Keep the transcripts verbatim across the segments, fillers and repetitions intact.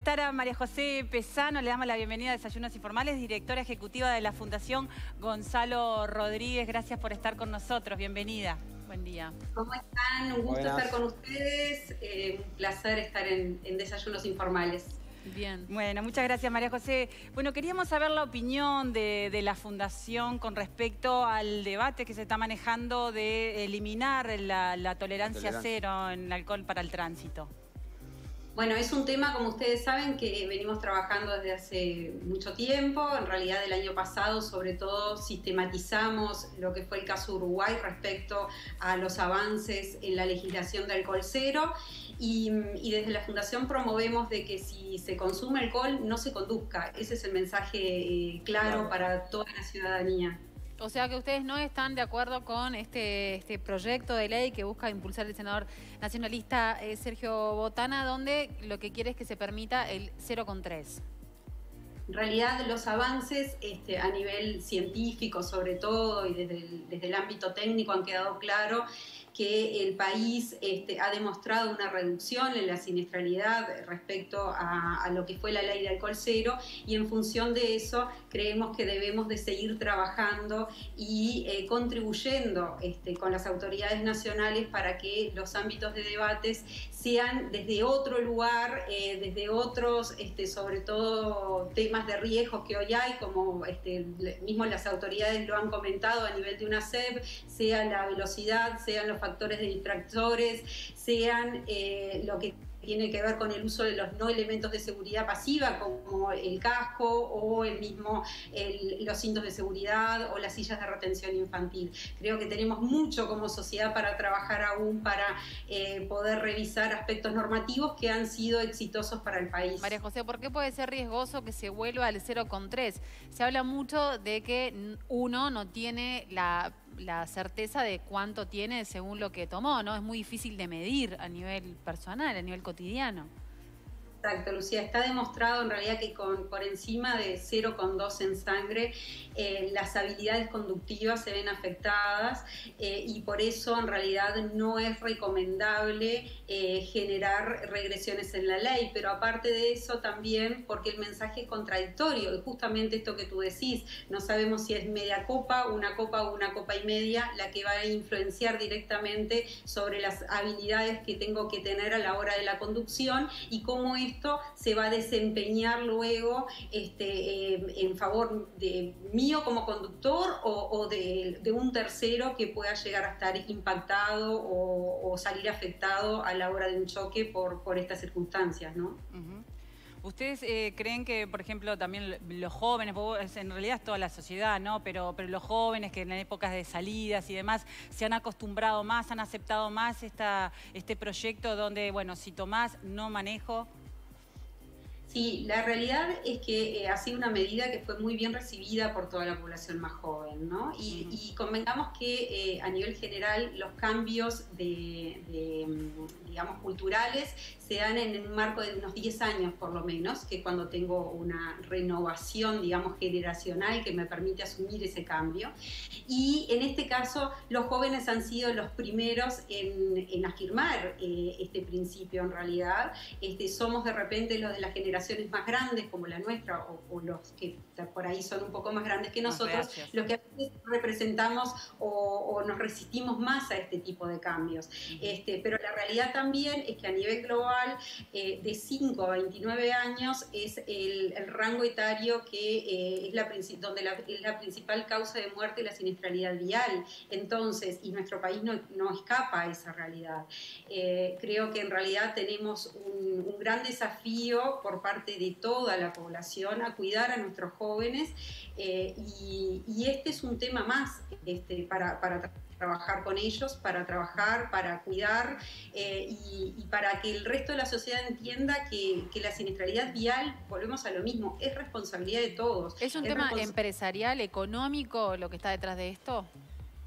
Tara María José Pesano, le damos la bienvenida a Desayunos Informales, directora ejecutiva de la Fundación Gonzalo Rodríguez. Gracias por estar con nosotros, bienvenida. Buen día. ¿Cómo están? Un gusto Buenas. estar con ustedes, eh, un placer estar en, en Desayunos Informales. Bien. Bueno, muchas gracias, María José. Bueno, queríamos saber la opinión de, de la Fundación con respecto al debate que se está manejando de eliminar la, la tolerancia, Tolerancia. cero en alcohol para el tránsito. Bueno, es un tema, como ustedes saben, que venimos trabajando desde hace mucho tiempo. En realidad, el año pasado, sobre todo, sistematizamos lo que fue el caso Uruguay respecto a los avances en la legislación de alcohol cero. Y, y desde la Fundación promovemos de que si se consume alcohol, no se conduzca. Ese es el mensaje eh, claro, Claro. para toda la ciudadanía. O sea que ustedes no están de acuerdo con este, este proyecto de ley que busca impulsar el senador nacionalista eh, Sergio Botana, donde lo que quiere es que se permita el cero coma tres. En realidad, los avances este, a nivel científico, sobre todo, y desde el, desde el ámbito técnico han quedado claros que el país este, ha demostrado una reducción en la siniestralidad respecto a, a lo que fue la ley de alcohol cero, y en función de eso creemos que debemos de seguir trabajando y eh, contribuyendo este, con las autoridades nacionales para que los ámbitos de debates sean desde otro lugar, eh, desde otros, este, sobre todo temas de riesgos que hoy hay, como este, mismo las autoridades lo han comentado a nivel de UNACEP, sea la velocidad, sean los factores de distractores, sean eh, lo que tiene que ver con el uso de los no elementos de seguridad pasiva, como el casco o el mismo el, los cintos de seguridad o las sillas de retención infantil. Creo que tenemos mucho como sociedad para trabajar aún para eh, poder revisar aspectos normativos que han sido exitosos para el país. María José, ¿por qué puede ser riesgoso que se vuelva al cero coma tres? Se habla mucho de que uno no tiene la, la certeza de cuánto tiene según lo que tomó, ¿no? Es muy difícil de medir a nivel personal, a nivel cotidiano. Exacto, Lucía. Está demostrado en realidad que con, por encima de cero coma dos en sangre eh, las habilidades conductivas se ven afectadas eh, y por eso en realidad no es recomendable eh, generar regresiones en la ley, pero aparte de eso también porque el mensaje es contradictorio y justamente esto que tú decís, no sabemos si es media copa, una copa o una copa y media la que va a influenciar directamente sobre las habilidades que tengo que tener a la hora de la conducción y cómo es esto se va a desempeñar luego este, eh, en favor de mío como conductor o, o de, de un tercero que pueda llegar a estar impactado o, o salir afectado a la hora de un choque por, por estas circunstancias, ¿no? Uh-huh. ¿Ustedes eh, creen que, por ejemplo, también los jóvenes, en realidad es toda la sociedad, ¿no? Pero, pero los jóvenes que en épocas de salidas y demás se han acostumbrado más, han aceptado más esta, este proyecto donde, bueno, si tomás, no manejo? Sí, la realidad es que eh, ha sido una medida que fue muy bien recibida por toda la población más joven, ¿no? Y, y convengamos que eh, a nivel general los cambios de, de, digamos, culturales se dan en un marco de unos diez años por lo menos, que cuando tengo una renovación, digamos, generacional que me permite asumir ese cambio. Y en este caso los jóvenes han sido los primeros en, en afirmar eh, este principio en realidad. Este, somos de repente los de la generación más grandes como la nuestra o, o los que por ahí son un poco más grandes que nosotros, los que a veces representamos o, o nos resistimos más a este tipo de cambios. Uh-huh. Este, pero la realidad también es que a nivel global eh, de cinco a veintinueve años es el, el rango etario que eh, es la, donde la, es la principal causa de muerte la siniestralidad vial. Entonces, y nuestro país no, no escapa a esa realidad. Eh, creo que en realidad tenemos un, un gran desafío por parte de toda la población a cuidar a nuestros jóvenes eh, y, y este es un tema más este, para, para tra trabajar con ellos, para trabajar, para cuidar eh, y, y para que el resto de la sociedad entienda que, que la siniestralidad vial, volvemos a lo mismo, es responsabilidad de todos. ¿Es un es tema empresarial, económico lo que está detrás de esto?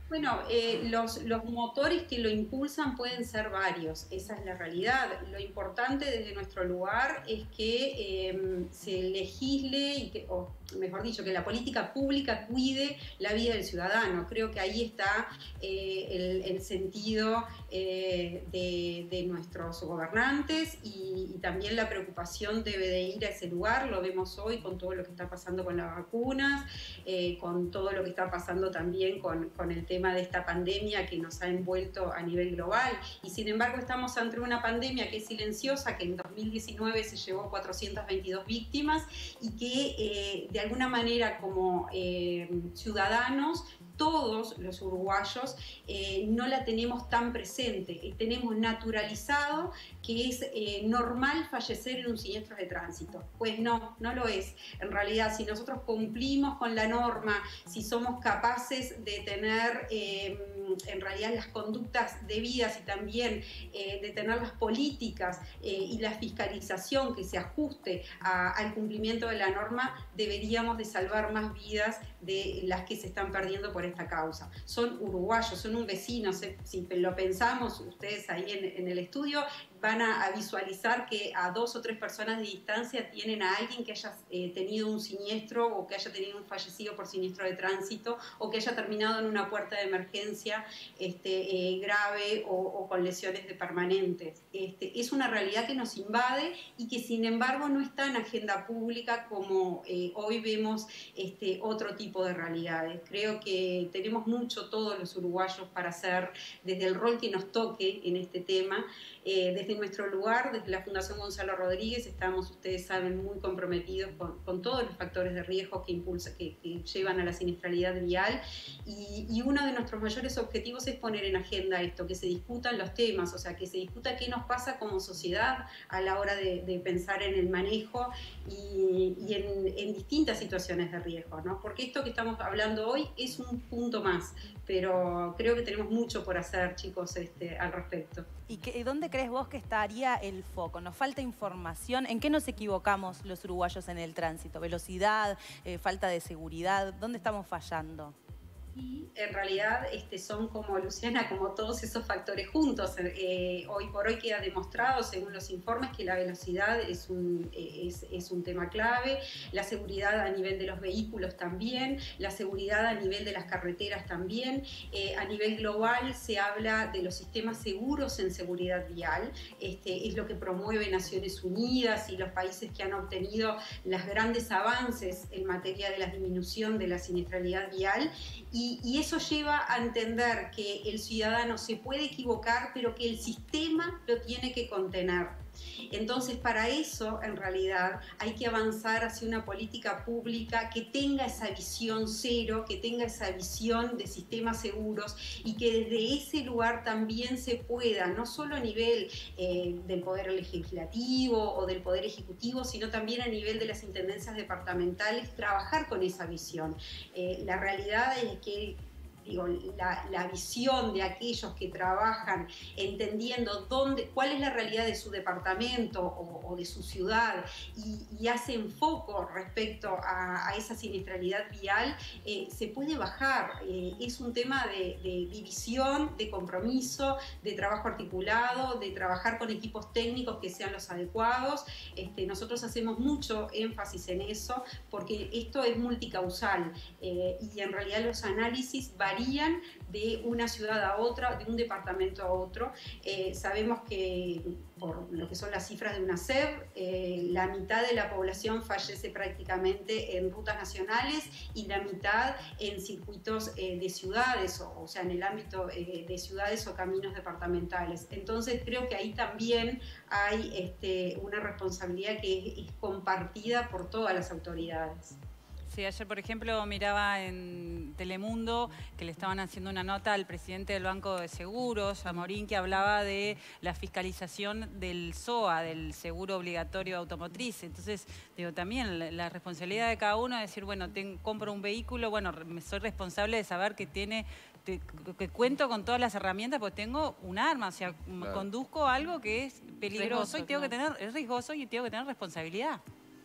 Bueno, eh, los, los motores que lo impulsan pueden ser varios, esa es la realidad. Lo importante desde nuestro lugar es que eh, se legisle, y que, o mejor dicho, que la política pública cuide la vida del ciudadano. Creo que ahí está eh, el, el sentido eh, de, de nuestros gobernantes y, y también la preocupación debe de ir a ese lugar. Lo vemos hoy con todo lo que está pasando con las vacunas, eh, con todo lo que está pasando también con, con el tema de esta pandemia que nos ha envuelto a nivel global, y sin embargo estamos ante una pandemia que es silenciosa, que en dos mil diecinueve se llevó cuatrocientas veintidós víctimas y que eh, de alguna manera como eh, ciudadanos todos los uruguayos eh, no la tenemos tan presente, tenemos naturalizado que es eh, normal fallecer en un siniestro de tránsito. Pues no, no lo es. En realidad, si nosotros cumplimos con la norma, si somos capaces de tener eh, en realidad las conductas debidas y también eh, de tener las políticas eh, y la fiscalización que se ajuste a, al cumplimiento de la norma, deberíamos de salvar más vidas de las que se están perdiendo por esta causa. Son uruguayos, son un vecino, si lo pensamos, ustedes ahí en, en el estudio van a, a visualizar que a dos o tres personas de distancia tienen a alguien que haya eh, tenido un siniestro o que haya tenido un fallecido por siniestro de tránsito o que haya terminado en una puerta de emergencia este, eh, grave o, o con lesiones de permanentes. Este, es una realidad que nos invade y que sin embargo no está en agenda pública como eh, hoy vemos este, otro tipo de realidades. Creo que tenemos mucho todos los uruguayos para hacer desde el rol que nos toque en este tema. Eh, desde nuestro lugar, desde la Fundación Gonzalo Rodríguez, estamos, ustedes saben, muy comprometidos con, con todos los factores de riesgo que, impulsa, que, que llevan a la siniestralidad vial y, y uno de nuestros mayores objetivos es poner en agenda esto, que se discutan los temas, o sea, que se discuta qué nos pasa como sociedad a la hora de, de pensar en el manejo y, y en, en distintas situaciones de riesgo, ¿no? Porque esto que estamos hablando hoy es un punto más, pero creo que tenemos mucho por hacer, chicos, este, al respecto. ¿Y qué, dónde crees vos que estaría el foco? ¿Nos falta información? ¿En qué nos equivocamos los uruguayos en el tránsito? ¿Velocidad? Eh, ¿Falta de seguridad? ¿Dónde estamos fallando? Y en realidad este, son como, Luciana, como todos esos factores juntos. Eh, hoy por hoy queda demostrado, según los informes, que la velocidad es un, es, es un tema clave, la seguridad a nivel de los vehículos también, la seguridad a nivel de las carreteras también. Eh, a nivel global se habla de los sistemas seguros en seguridad vial, este, es lo que promueve Naciones Unidas y los países que han obtenido los grandes avances en materia de la disminución de la siniestralidad vial. Y Y, y eso lleva a entender que el ciudadano se puede equivocar, pero que el sistema lo tiene que contener. Entonces, para eso, en realidad, hay que avanzar hacia una política pública que tenga esa visión cero, que tenga esa visión de sistemas seguros y que desde ese lugar también se pueda, no solo a nivel eh, del Poder Legislativo o del Poder Ejecutivo, sino también a nivel de las intendencias departamentales, trabajar con esa visión. Eh, la realidad es que Digo, la, la visión de aquellos que trabajan entendiendo dónde, cuál es la realidad de su departamento o, o de su ciudad y, y hacen foco respecto a, a esa siniestralidad vial, eh, se puede bajar. Eh, es un tema de, de división, de compromiso, de trabajo articulado, de trabajar con equipos técnicos que sean los adecuados. Este, nosotros hacemos mucho énfasis en eso porque esto es multicausal eh, y en realidad los análisis varían varían de una ciudad a otra, de un departamento a otro. Eh, sabemos que por lo que son las cifras de UNACEF, eh, la mitad de la población fallece prácticamente en rutas nacionales y la mitad en circuitos eh, de ciudades, o, o sea, en el ámbito eh, de ciudades o caminos departamentales. Entonces creo que ahí también hay este, una responsabilidad que es, es compartida por todas las autoridades. Sí, ayer, por ejemplo, miraba en Telemundo que le estaban haciendo una nota al presidente del Banco de Seguros, a Morín, que hablaba de la fiscalización del S O A, del Seguro Obligatorio Automotriz. Entonces, digo, también la, la responsabilidad de cada uno es decir, bueno, ten, compro un vehículo, bueno, me soy responsable de saber que tiene... Te, que cuento con todas las herramientas porque tengo un arma, o sea, claro, conduzco algo que es peligroso riesgoso, y tengo claro. que tener, es riesgoso y tengo que tener responsabilidad.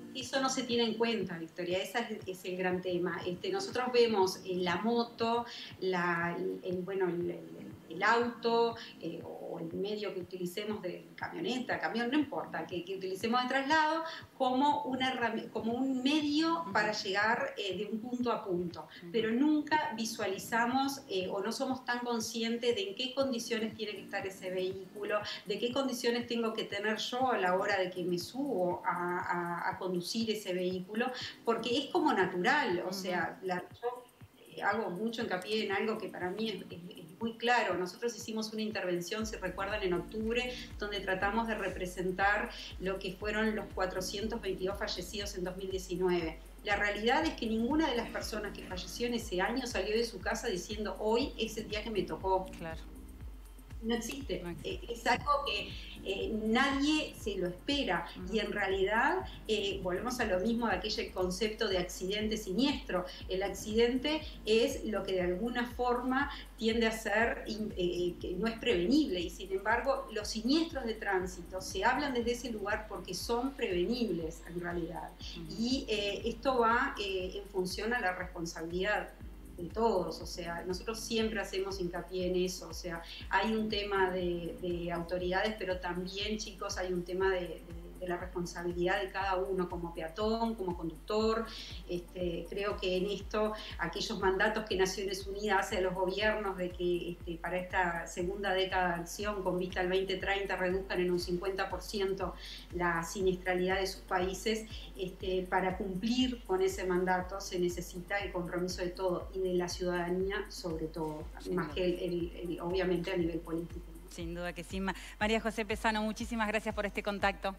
eso no se tiene en cuenta, Victoria, ese es, es el gran tema. Este, nosotros vemos eh, la moto, la, el, bueno, el, el, el auto eh, o el medio que utilicemos de camioneta, camión, no importa, que, que utilicemos de traslado como, una, como un medio para llegar eh, de un punto a punto, pero nunca visualizamos eh, o no somos tan conscientes de en qué condiciones tiene que estar ese vehículo, de qué condiciones tengo que tener yo a la hora de que me subo a, a, a conducir ese vehículo, porque es como natural, o sea, la, yo hago mucho hincapié en algo que para mí es, es, es muy claro. Nosotros hicimos una intervención, si recuerdan, en octubre, donde tratamos de representar lo que fueron los cuatrocientos veintidós fallecidos en dos mil diecinueve. La realidad es que ninguna de las personas que falleció en ese año salió de su casa diciendo hoy es el día que me tocó. Claro. No existe. Eh, es algo que eh, nadie se lo espera. Uh-huh. Y en realidad, eh, volvemos a lo mismo de aquel concepto de accidente siniestro. El accidente es lo que de alguna forma tiende a ser, eh, que no es prevenible. Y sin embargo, los siniestros de tránsito se hablan desde ese lugar porque son prevenibles en realidad. Uh-huh. Y eh, esto va eh, en función a la responsabilidad de todos, o sea, nosotros siempre hacemos hincapié en eso, o sea, hay un tema de, de autoridades, pero también, chicos, hay un tema de, de, de la responsabilidad de cada uno como peatón, como conductor. Este, creo que en esto, aquellos mandatos que Naciones Unidas hace a los gobiernos de que este, para esta segunda década de acción, con vista al veinte treinta, reduzcan en un cincuenta por ciento la siniestralidad de sus países, este, para cumplir con ese mandato se necesita el compromiso de todo y de la ciudadanía sobre todo, sin más duda. que el, el, el, obviamente a nivel político. Sin duda que sí. María José Pesano, muchísimas gracias por este contacto.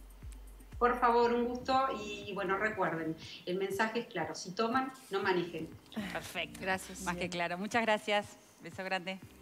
Por favor, un gusto y bueno, recuerden, el mensaje es claro, si toman, no manejen. Perfecto. Gracias. Más que claro. Muchas gracias. Beso grande.